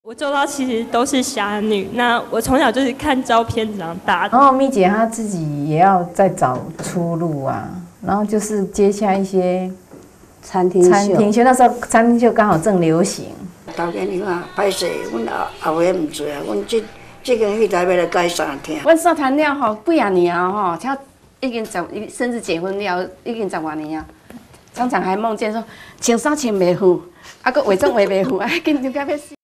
我周遭其实都是侠女，那我从小就是看照片长大的。 然后蜜姐她自己也要再找出路啊，然后就是接下一些餐厅秀，那时候餐厅秀刚好正流行。 头家娘啊，歹势，阮后尾唔做啊，阮这个戏台要来改啥听。 阮社团了吼几啊年啊吼，才已经甚至结婚了已经10多年啊，常常还梦见说穿衫穿袂好，啊，搁化妆化袂好，啊，紧张到要死。